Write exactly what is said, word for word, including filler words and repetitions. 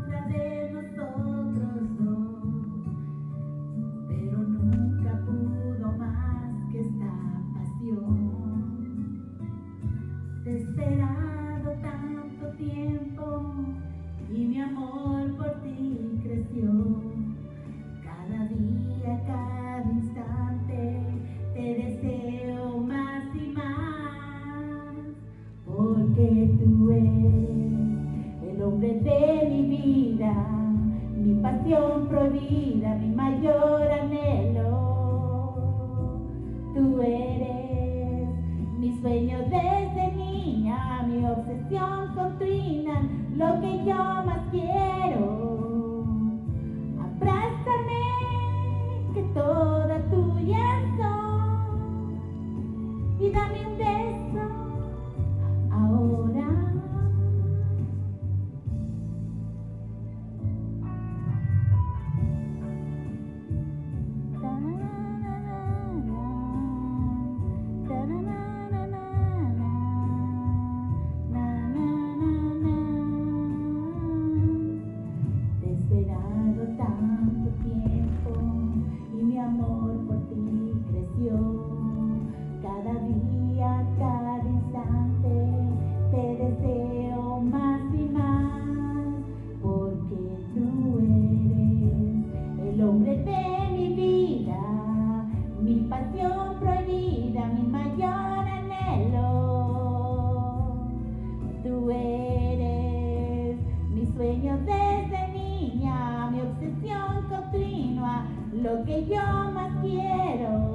dura de nosotros dos, pero nunca pudo más que esta pasión. Te he esperado tanto tiempo y mi amor por ti creció. Cada día, cada instante te deseo más y más, porque tú eres el hombre de mi vida, mi pasión prohibida, mi mayor anhelo. Tú eres mi sueño desde niña, mi obsesión continua, lo que yo más quiero. Abrázame, que toda tuya soy, y dame un beso ahora. Te he esperado tanto tiempo y mi amor por ti creció. Cada día, cada instante te deseo más y más, porque tú eres el hombre de mi vida, mi pasión prohibida, mi mayor anhelo. Tú eres mi sueño desde niña, mi obsesión continua, lo que yo más quiero.